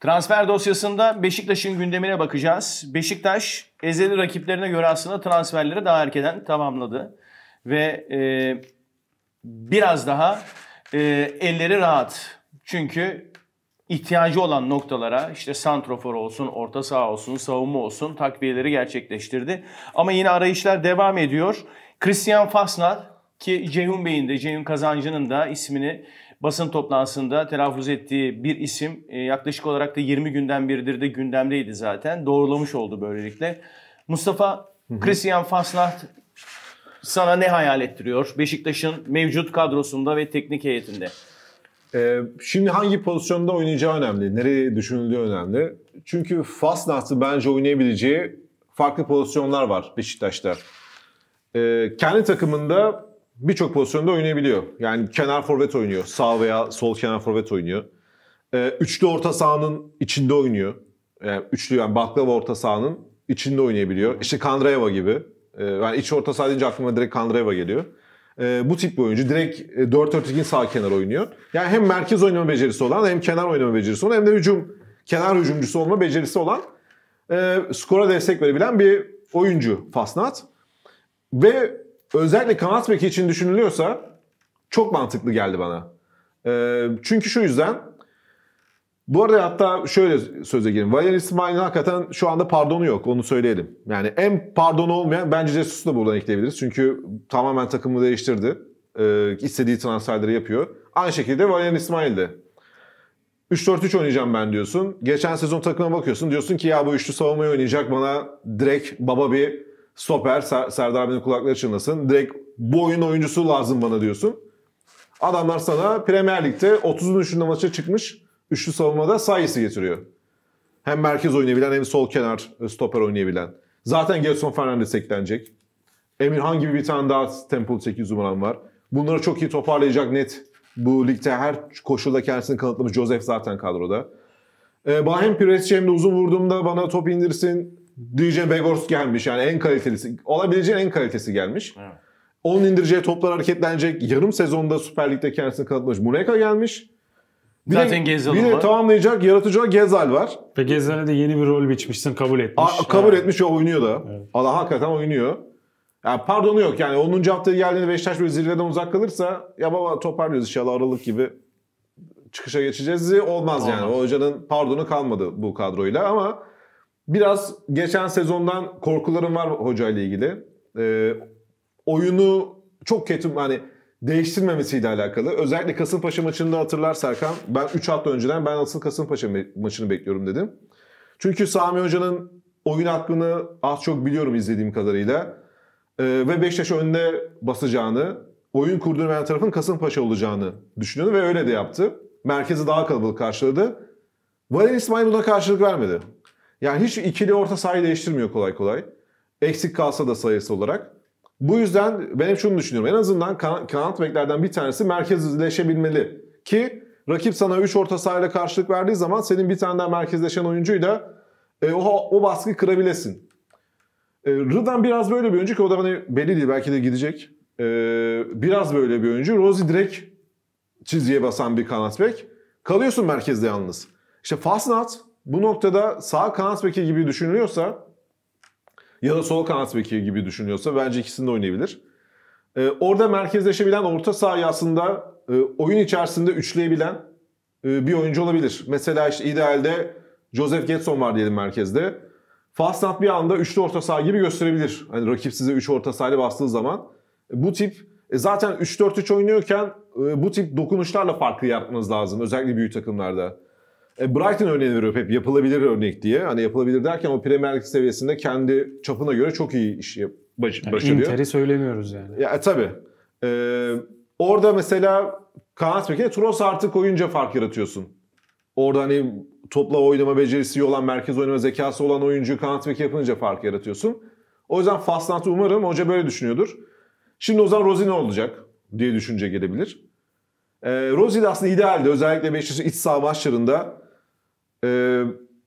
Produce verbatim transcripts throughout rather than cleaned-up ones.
Transfer dosyasında Beşiktaş'ın gündemine bakacağız. Beşiktaş ezeli rakiplerine göre aslında transferleri daha erkenden tamamladı. Ve e, biraz daha e, elleri rahat. Çünkü ihtiyacı olan noktalara işte santrofor olsun, orta saha olsun, savunma olsun takviyeleri gerçekleştirdi. Ama yine arayışlar devam ediyor. Christian Fasnal ki Ceyhun Bey'in de, Ceyhun Kazancı'nın da ismini basın toplantısında telaffuz ettiği bir isim. Yaklaşık olarak da yirmi günden biridir de gündemdeydi zaten. Doğrulamış oldu böylelikle. Mustafa, hı hı. Christian Fasnal sana ne hayal ettiriyor Beşiktaş'ın mevcut kadrosunda ve teknik heyetinde? Ee, şimdi hangi pozisyonda oynayacağı önemli. Nereye düşünüldüğü önemli. Çünkü Fasnal'ın bence oynayabileceği farklı pozisyonlar var Beşiktaş'ta. Ee, kendi takımında birçok pozisyonda oynayabiliyor. Yani kenar forvet oynuyor. Sağ veya sol kenar forvet oynuyor. Ee, üçlü orta sahanın içinde oynuyor. Yani üçlü yani baklava orta sahanın içinde oynayabiliyor. İşte Kandreva gibi. Ee, yani iç orta saha deyince aklıma direkt Kandreva geliyor. Ee, bu tip bir oyuncu. Direkt dört dört ikinin sağ kenar oynuyor. Yani hem merkez oynama becerisi olan hem kenar oynama becerisi olan hem de hücum kenar hücumcusu olma becerisi olan e, skora destek verebilen bir oyuncu Fasnat. Ve özellikle kanat beki için düşünülüyorsa çok mantıklı geldi bana. E, çünkü şu yüzden bu arada hatta şöyle söze gireyim. Valerian İsmail'in hakikaten şu anda pardonu yok. Onu söyleyelim. Yani en pardonu olmayan bence Jesus'u da buradan ekleyebiliriz. Çünkü tamamen takımı değiştirdi. Ee, istediği transferleri yapıyor. Aynı şekilde Valerian İsmail de. üç dört üç oynayacağım ben diyorsun. Geçen sezon takıma bakıyorsun. Diyorsun ki ya bu üçlü savunmayı oynayacak bana direkt baba bir stoper. Ser Serdar abinin kulakları çınlasın. Direkt bu oyun oyuncusu lazım bana diyorsun. Adamlar sana Premier Lig'de otuzun üçünde maça çıkmış. Üçlü savunmada sayısı getiriyor. Hem merkez oynayabilen hem sol kenar stoper oynayabilen. Zaten Gelson Fernandes eklenecek. Emirhan gibi bir tane daha tempolu sekiz numaram var. Bunları çok iyi toparlayacak net. Bu ligde her koşulda kendisini kanıtlamış. Joseph zaten kadroda. Ee, bana hem Piresci hem de uzun vurduğumda bana top indirsin. D J Begors gelmiş. Yani en kalitelisi. Olabileceğin en kalitesi gelmiş. Evet. Onun indireceği toplar hareketlenecek. Yarım sezonda Süper Lig'de kendisini kanıtlamış. Muneka gelmiş. Bir Zaten de, Gezal bir de var. tamamlayacak, yaratıcı olarak Gezal var. Ve Gezal'e de yeni bir rol biçmişsin, kabul etmiş. A, kabul yani. etmiş ve oynuyor da. Evet. Allah hakikaten oynuyor. Yani pardonu yok yani onuncu haftaya geldiğinde Beşiktaş böyle zirveden uzak kalırsa ya baba toparlıyoruz inşallah Aralık gibi çıkışa geçeceğiz. Olmaz, Olmaz. yani. O hocanın pardonu kalmadı bu kadroyla ama biraz geçen sezondan korkularım var hocayla ilgili. Ee, oyunu çok kötü hani değiştirmemesiyle alakalı. Özellikle Kasımpaşa maçında hatırlar Serkan. Ben üç hafta önceden ben asıl Kasımpaşa maçını bekliyorum dedim. Çünkü Sami Hoca'nın oyun hakkını az çok biliyorum izlediğim kadarıyla. Ee, ve Beşiktaş'ı önde basacağını, oyun kurdurmayan tarafın Kasımpaşa olacağını düşünüyordu ve öyle de yaptı. Merkezi daha kalabalık karşıladı. Valerian İsmail buna karşılık vermedi. Yani hiç ikili orta sahayı değiştirmiyor kolay kolay. Eksik kalsa da sayısı olarak. Bu yüzden ben hep şunu düşünüyorum. En azından kan- kanat beklerden bir tanesi merkezleşebilmeli. Ki rakip sana üç orta sahayla karşılık verdiği zaman senin bir tane daha merkezleşen oyuncuyla e, o, o baskıyı kırabilesin. E, Rıdvan biraz böyle bir oyuncu ki o da hani belli değil belki de gidecek. E, biraz böyle bir oyuncu. Rozi direkt çizgiye basan bir kanat bek. Kalıyorsun merkezde yalnız. İşte Fasnat bu noktada sağ kanat beki gibi düşünülüyorsa ya da sol kanat beki gibi düşünüyorsa bence ikisini de oynayabilir. Ee, orada merkezleşebilen orta sahayı aslında e, oyun içerisinde üçleyebilen e, bir oyuncu olabilir. Mesela işte idealde Joseph Getson var diyelim merkezde. Fasnat bir anda üçlü orta saha gibi gösterebilir. Hani rakip size üç orta sahayla bastığı zaman. E, bu tip e, zaten üç dört üç oynuyorken e, bu tip dokunuşlarla farklı yapmanız lazım. Özellikle büyük takımlarda. E, Brighton örneğini veriyor hep yapılabilir örnek diye. Hani yapılabilir derken o Premier Lig seviyesinde kendi çapına göre çok iyi iş baş, yani başarıyor. Inter'i söylemiyoruz yani. Ya e, tabii. E, orada mesela kanat bekine Trossard'ı koyunca fark yaratıyorsun. Orada hani topla oynama becerisi iyi olan, merkez oynama zekası olan oyuncu kanat beki yapınca fark yaratıyorsun. O yüzden Fasnat'ı umarım hoca böyle düşünüyordur. Şimdi o zaman Rozi ne olacak diye düşünce gelebilir. E, Rozi de aslında idealde özellikle Beşiktaş'ın iç saha maçlarında Ee,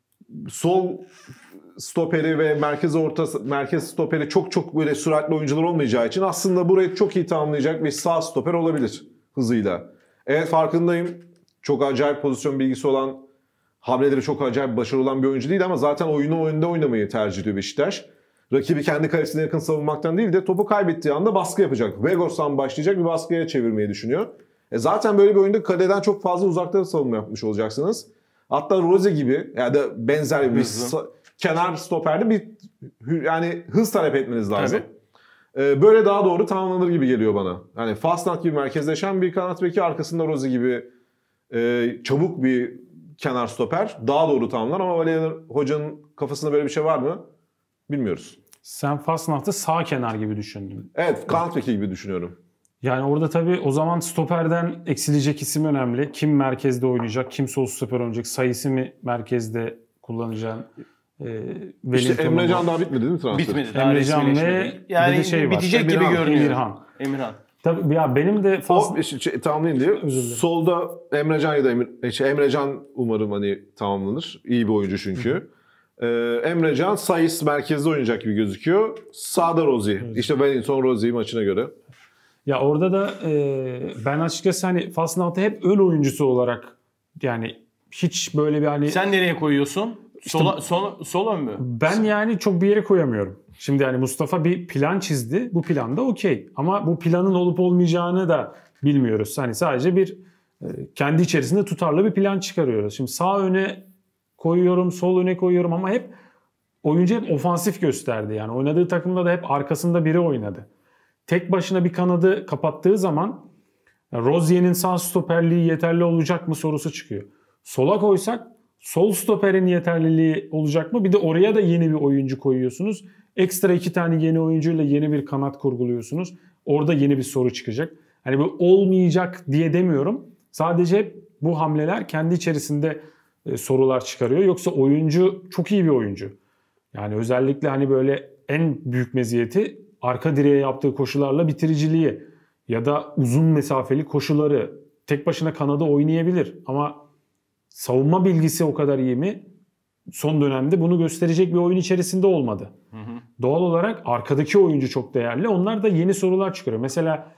sol stoperi ve merkez orta merkez stoperi çok çok böyle süratli oyuncular olmayacağı için aslında burayı çok iyi tamamlayacak bir sağ stoper olabilir hızıyla. Evet farkındayım. Çok acayip pozisyon bilgisi olan hamleleri çok acayip başarılı olan bir oyuncu değil ama zaten oyunu önünde oynamayı tercih ediyor Beşiktaş. Rakibi kendi kalesine yakın savunmaktan değil de topu kaybettiği anda baskı yapacak. Vegos'tan başlayacak bir baskıya çevirmeyi düşünüyor. E zaten böyle bir oyunda kaleden çok fazla uzakta savunma yapmış olacaksınız. Hatta Rose gibi yani da benzer bir sa- kenar stoperde bir yani hız talep etmeniz lazım. E, böyle daha doğru tamamlanır gibi geliyor bana. Yani Fasnacht gibi merkezleşen bir kanat beki, arkasında Rose gibi e, çabuk bir kenar stoper daha doğru tamamlar ama Valerian Hoca'nın kafasında böyle bir şey var mı? Bilmiyoruz. Sen Fasnacht'ı sağ kenar gibi düşündün. Evet, kanat beki gibi düşünüyorum. Yani orada tabii o zaman stoperden eksilecek isim önemli. Kim merkezde oynayacak, kim sol stoper oynayacak, sayısı mı merkezde kullanacağın. E, İşte Emrecan daha bitmedi değil mi transfer? Bitmedi. Daha Emrecan resmileşmedi. ve yani bir de şey var. bitecek gibi Emirhan, görünüyor. Emirhan. Emirhan. Tabii ya benim de Fas... O şey, tamamlayayım diye. Özür dilerim. Solda Emrecan ya da Emir, şey, Emrecan umarım hani tamamlanır. İyi bir oyuncu çünkü. Ee, Emrecan Sayıs merkezde oynayacak gibi gözüküyor. Sağda Rozi. Evet. İşte Wellington Rozi maçına göre. Ya orada da e, ben açıkçası hani Fasnacht'ı hep ön oyuncusu olarak yani hiç böyle bir hani... Sen nereye koyuyorsun? İşte, sola, sol, sol ön mü? Ben yani çok bir yere koyamıyorum. Şimdi yani Mustafa bir plan çizdi. Bu plan da okey. Ama bu planın olup olmayacağını da bilmiyoruz. Hani sadece bir e, kendi içerisinde tutarlı bir plan çıkarıyoruz. Şimdi sağ öne koyuyorum, sol öne koyuyorum ama hep oyuncu hep ofansif gösterdi. Yani oynadığı takımda da hep arkasında biri oynadı. Tek başına bir kanadı kapattığı zaman Rozier'in sağ stoperliği yeterli olacak mı sorusu çıkıyor. Sola koysak sol stoperin yeterliliği olacak mı? Bir de oraya da yeni bir oyuncu koyuyorsunuz. Ekstra iki tane yeni oyuncuyla yeni bir kanat kurguluyorsunuz. Orada yeni bir soru çıkacak. Hani bu olmayacak diye demiyorum. Sadece bu hamleler kendi içerisinde e, sorular çıkarıyor. Yoksa oyuncu çok iyi bir oyuncu. Yani özellikle hani böyle en büyük meziyeti arka direğe yaptığı koşularla bitiriciliği ya da uzun mesafeli koşuları. Tek başına kanada oynayabilir ama savunma bilgisi o kadar iyi mi? Son dönemde bunu gösterecek bir oyun içerisinde olmadı. Hı hı. Doğal olarak arkadaki oyuncu çok değerli. Onlar da yeni sorular çıkarıyor. Mesela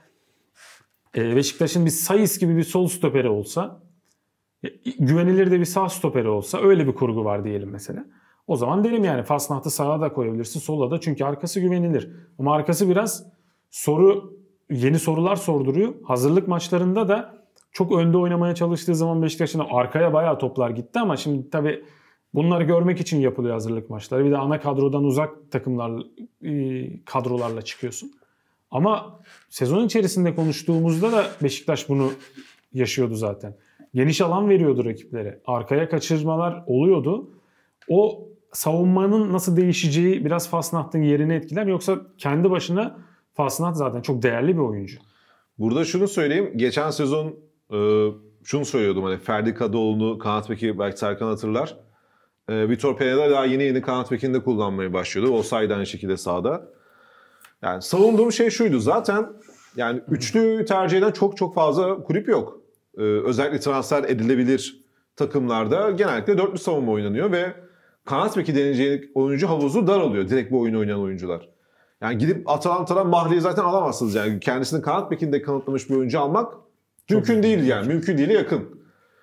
e, Beşiktaş'ın bir Sayıs gibi bir sol stoperi olsa, e, güvenilir de bir sağ stoperi olsa, öyle bir kurgu var diyelim mesela. O zaman derim yani Fasnacht'ı sağa da koyabilirsin, sola da, çünkü arkası güvenilir. Ama arkası biraz soru, yeni sorular sorduruyor. Hazırlık maçlarında da çok önde oynamaya çalıştığı zaman Beşiktaş'ın arkaya bayağı toplar gitti ama şimdi tabii bunları görmek için yapılıyor hazırlık maçları. Bir de ana kadrodan uzak takımlar, kadrolarla çıkıyorsun. Ama sezon içerisinde konuştuğumuzda da Beşiktaş bunu yaşıyordu zaten. Geniş alan veriyordu rakiplere. Arkaya kaçırmalar oluyordu. O savunmanın nasıl değişeceği biraz Fasnacht'ın yerini etkiler. Yoksa kendi başına Fasnacht zaten çok değerli bir oyuncu. Burada şunu söyleyeyim. Geçen sezon e, şunu söylüyordum. Hani Ferdi Kadıoğlu'nu kanat beki, belki Serkan hatırlar. E, Vitor Pereira daha yeni yeni kanat bekini de kullanmaya başlıyordu. Olsaydı aynı şekilde sahada. Yani savunduğum şey şuydu. Zaten yani üçlü tercih eden çok çok fazla kulüp yok. E, özellikle transfer edilebilir takımlarda genellikle dörtlü savunma oynanıyor ve kanat beki deneyeceği oyuncu havuzu dar oluyor. Direkt bu oyunu oynayan oyuncular. Yani gidip Atalanta'dan Mahli'yi zaten alamazsınız yani. Kendisini kanat bekinde kanıtlamış bir oyuncu almak mümkün çok değil yani. Mümkün değil'e yakın.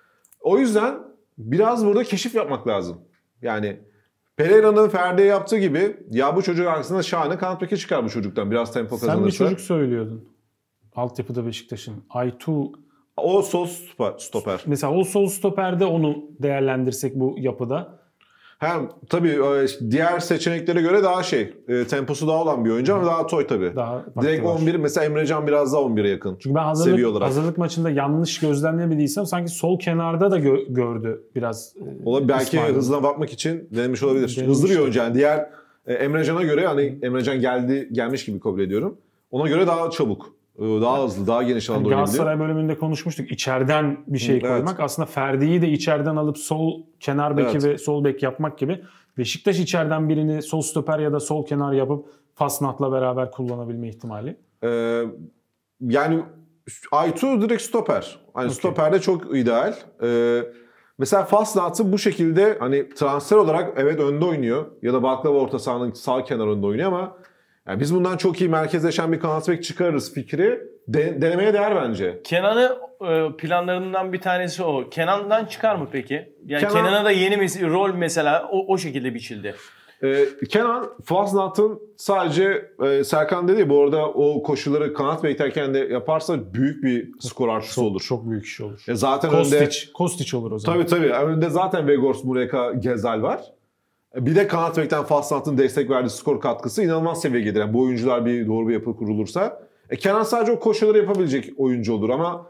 O yüzden biraz burada keşif yapmak lazım. Yani Pereira'nın Ferdi'ye yaptığı gibi ya bu çocuk aslında şahane kanat beki çıkar bu çocuktan. Biraz tempo kazanırsa. Sen bir çocuk söylüyordun. Altyapıda Beşiktaş'ın. Aytu. O sol stoper. Mesela o sol stoperde onu değerlendirsek bu yapıda. Hem tabii diğer seçeneklere göre daha şey, temposu daha olan bir oyuncu ama daha toy tabii. Daha direkt on bir, mesela Emrecan biraz daha on bire yakın. Çünkü ben hazırlık, hazırlık maçında yanlış gözlemlemediysem sanki sol kenarda da gö- gördü biraz. Olabilir, belki İsmail hızına bakmak için denemiş olabilir. Denemiş hızlı bir oyuncu yani. Diğer Emrecan'a göre, hani Emrecan geldi gelmiş gibi kabul ediyorum. Ona göre daha çabuk. Daha hızlı, daha geniş alanda yani oynayabiliyor. Galatasaray bölümünde konuşmuştuk. İçeriden bir şey evet. koymak. Aslında Ferdi'yi de içeriden alıp sol kenar beki evet. ve sol bek yapmak gibi. Beşiktaş içeriden birini sol stoper ya da sol kenar yapıp Fasnacht'la beraber kullanabilme ihtimali. Ee, yani Aytu direkt stoper. Hani okay. Stoperde çok ideal. Ee, mesela Fasnacht'ı bu şekilde hani transfer olarak evet önde oynuyor. Ya da baklava orta sahanın sağ kenarında oynuyor ama yani biz bundan çok iyi merkezleşen bir kanat bek çıkarırız fikri de, denemeye değer bence. Kenan'ı e, planlarından bir tanesi o. Kenan'dan çıkar mı peki? Yani Kenan- Kenan'a da yeni bir rol mesela o, o şekilde biçildi. Ee, Kenan Fasnacht'ın sadece e, Serkan dedi ya, bu arada o koşuları kanat beklerken de yaparsa büyük bir skor artısı Çok, olur. çok büyük iş olur. E zaten önde, Kostić, Kostić olur o zaman. tabii tabii önde zaten Vegors, Mureka, Gezal var. Bir de kanat bekten Fasnacht'ın destek verdiği skor katkısı inanılmaz seviyeye gelir. Yani bu oyuncular bir doğru bir yapı kurulursa. E, Kenan sadece o koşuları yapabilecek oyuncu olur ama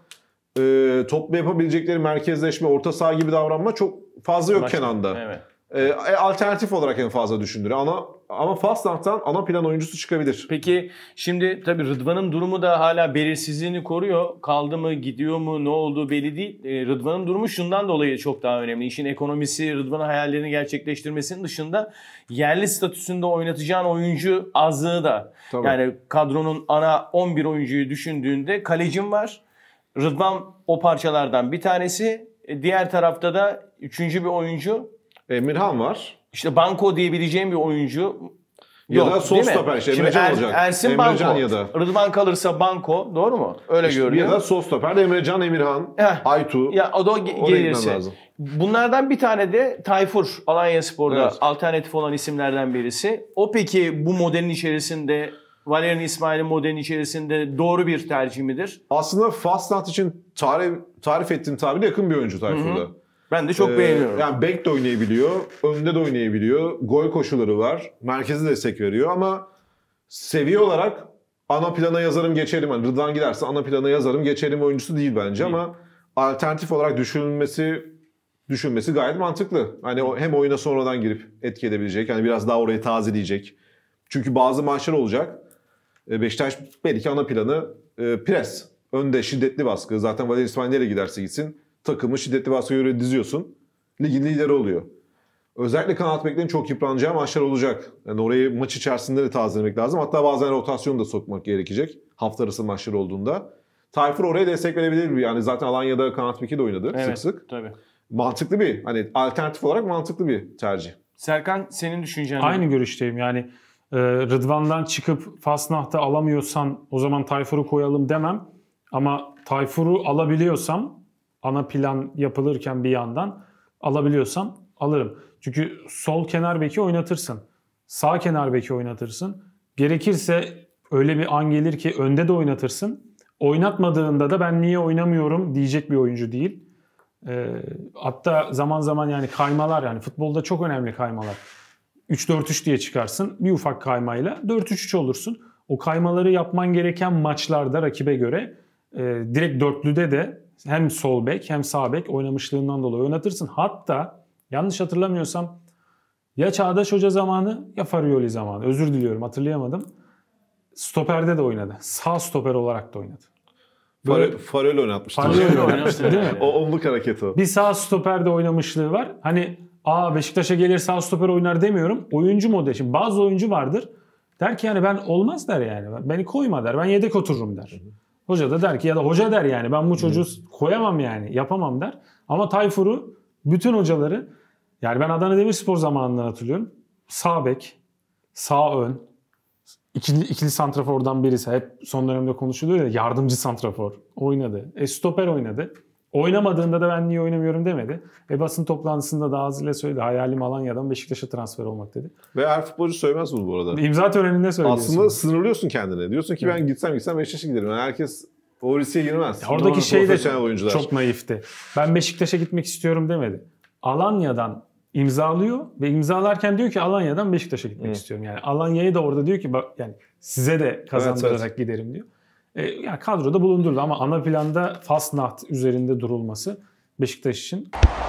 e, topla yapabilecekleri merkezleşme, orta saha gibi davranma çok fazla yok Başka- Kenan'da. Evet. E, alternatif olarak en fazla düşündürüyor. Ana, ama Fasnacht'tan ana plan oyuncusu çıkabilir. Peki şimdi tabii Rıdvan'ın durumu da hala belirsizliğini koruyor. Kaldı mı, gidiyor mu, ne olduğu belli değil. Ee, Rıdvan'ın durumu şundan dolayı çok daha önemli. İşin ekonomisi, Rıdvan'ın hayallerini gerçekleştirmesinin dışında yerli statüsünde oynatacağın oyuncu azlığı da. Tabii. Yani kadronun ana on bir oyuncuyu düşündüğünde kalecin var. Rıdvan o parçalardan bir tanesi. E, Diğer tarafta da üçüncü bir oyuncu. Emirhan var. İşte banko diyebileceğim bir oyuncu Ya yok, da sol değil mi? stoper işte, Şimdi Emrecan Er- olacak. Ersin Emrecan banko. ya da. Rıdvan kalırsa banko. Doğru mu? Öyle İşte görünüyor. ya da sol stoper de Emrecan, Emirhan, Heh. Aytu. Ya o da ge- Oraya gitmem gelirse. lazım. Bunlardan bir tane de Tayfur, Alanyaspor'da Evet. alternatif olan isimlerden birisi. O peki bu modelin içerisinde, Valerian İsmail'in modelin içerisinde doğru bir tercih midir? Aslında Fasnacht için tarif, tarif ettiğim tabirle yakın bir oyuncu Tayfur'da. Ben de çok Ee, beğeniyorum. Yani bek de oynayabiliyor, önde de oynayabiliyor, gol koşuları var, merkezi destek veriyor ama seviye olarak ana plana yazarım geçerim. Yani Rıdvan giderse ana plana yazarım geçerim oyuncusu değil bence Değil. ama alternatif olarak düşünülmesi düşünmesi gayet mantıklı. Hani o hem oyuna sonradan girip etki edebilecek, yani biraz daha orayı tazeleyecek. Çünkü bazı maçlar olacak. E, Beşiktaş belki ana planı e, pres. Önde şiddetli baskı. Zaten Valerian İsmail nereye giderse gitsin takımı şiddetli baskıya göre diziyorsun. Ligin lideri oluyor. Özellikle kanat beklerin çok yıpranacağı maçlar olacak. Yani orayı maç içerisinde de tazelemek lazım. Hatta bazen rotasyon da sokmak gerekecek. Hafta arası maçları olduğunda. Tayfur oraya destek verebilir mi? Yani zaten Alanya'da kanat beki de oynadı Evet, sık sık. tabii. Mantıklı bir, hani alternatif olarak mantıklı bir tercih. Serkan senin düşüncen Aynı ne? görüşteyim yani. e, Rıdvan'dan çıkıp Fasnacht'ı alamıyorsan o zaman Tayfur'u koyalım demem. Ama Tayfur'u alabiliyorsam ana plan yapılırken bir yandan alabiliyorsam alırım. Çünkü sol kenar beki oynatırsın. Sağ kenar beki oynatırsın. Gerekirse öyle bir an gelir ki önde de oynatırsın. Oynatmadığında da ben niye oynamıyorum diyecek bir oyuncu değil. Ee, hatta zaman zaman yani kaymalar, yani futbolda çok önemli kaymalar. üç dört üç diye çıkarsın. Bir ufak kaymayla dört üç üç olursun. O kaymaları yapman gereken maçlarda rakibe göre e, direkt dörtlüde de hem sol bek hem sağ bek oynamışlığından dolayı oynatırsın. Hatta yanlış hatırlamıyorsam ya Çağdaş Hoca zamanı ya Farioli zamanı. Özür diliyorum, hatırlayamadım. Stoperde de oynadı. Sağ stoper olarak da oynadı. Böyle... Farel oynatmıştı. Farioli oynamıştı, oynamıştı değil mi? O omluk hareketi o. Bir sağ stoperde oynamışlığı var. Hani aa Beşiktaş'a gelir sağ stoper oynar demiyorum. Oyuncu modeli. Şimdi bazı oyuncu vardır. Der ki yani ben olmaz der yani. Beni koyma der. Ben yedek otururum der. Hoca da der ki ya da hoca der yani ben bu çocuğu koyamam yani. Yapamam der. Ama Tayfur'u bütün hocaları, yani ben Adana Demirspor zamanından hatırlıyorum. Sağ bek, sağ ön, ikili, ikili santrafordan birisi. Hep son dönemde konuşuluyor ya, yardımcı santrafor oynadı. E, stoper oynadı. Oynamadığında da ben niye oynamıyorum demedi. E, basın toplantısında da ağzıyla söyledi. Hayalim Alanya'dan Beşiktaş'a transfer olmak dedi. Ve her futbolcu söylemez bunu bu arada. İmza töreninde söyledi. Aslında sınırlıyorsun kendini. Diyorsun ki ben gitsem gitsem Beşiktaş'a giderim. Yani herkes o riske girmez. Oradaki Doğru, şey de profesyonel oyuncular. çok naifti. Ben Beşiktaş'a gitmek istiyorum demedi. Alanya'dan imzalıyor ve imzalarken diyor ki Alanya'dan Beşiktaş'a gitmek Hı. istiyorum. Yani Alanya'yı da orada diyor ki bak yani size de kazandırarak Evet, evet. giderim diyor. E, yani kadroda bulundurdu ama ana planda Fasnacht üzerinde durulması Beşiktaş için